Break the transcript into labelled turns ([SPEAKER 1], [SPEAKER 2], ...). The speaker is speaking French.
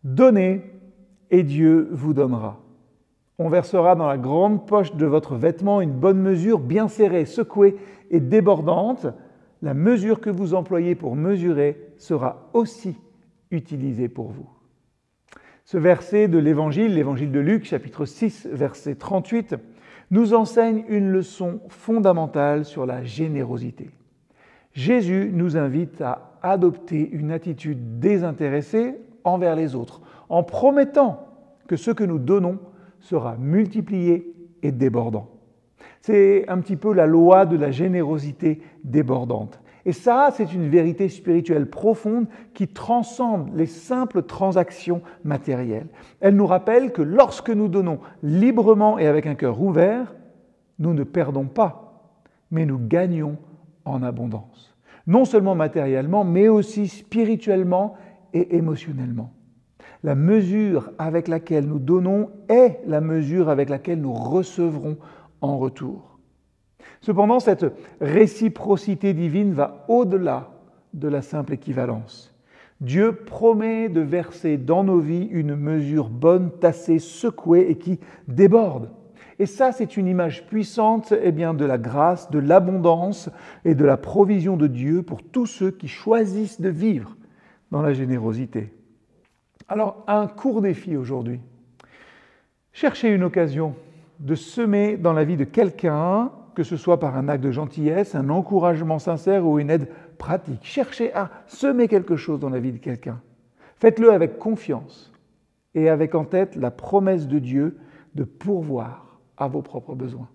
[SPEAKER 1] Donnez et Dieu vous donnera. On versera dans la grande poche de votre vêtement une bonne mesure, bien serrée, secouée et débordante. La mesure que vous employez pour mesurer sera aussi utilisée pour vous. Ce verset de l'Évangile de Luc, chapitre 6, verset 38, nous enseigne une leçon fondamentale sur la générosité. Jésus nous invite à adopter une attitude désintéressée envers les autres, en promettant que ce que nous donnons sera multiplié et débordant. C'est un petit peu la loi de la générosité débordante. Et ça, c'est une vérité spirituelle profonde qui transcende les simples transactions matérielles. Elle nous rappelle que lorsque nous donnons librement et avec un cœur ouvert, nous ne perdons pas, mais nous gagnons en abondance. Non seulement matériellement, mais aussi spirituellement et émotionnellement. La mesure avec laquelle nous donnons est la mesure avec laquelle nous recevrons en retour. Cependant, cette réciprocité divine va au-delà de la simple équivalence. Dieu promet de verser dans nos vies une mesure bonne, tassée, secouée et qui déborde. Et ça, c'est une image puissante de la grâce, de l'abondance et de la provision de Dieu pour tous ceux qui choisissent de vivre dans la générosité. Alors, un court défi aujourd'hui. Cherchez une occasion de semer dans la vie de quelqu'un, que ce soit par un acte de gentillesse, un encouragement sincère ou une aide pratique. Cherchez à semer quelque chose dans la vie de quelqu'un. Faites-le avec confiance et avec en tête la promesse de Dieu de pourvoir à vos propres besoins.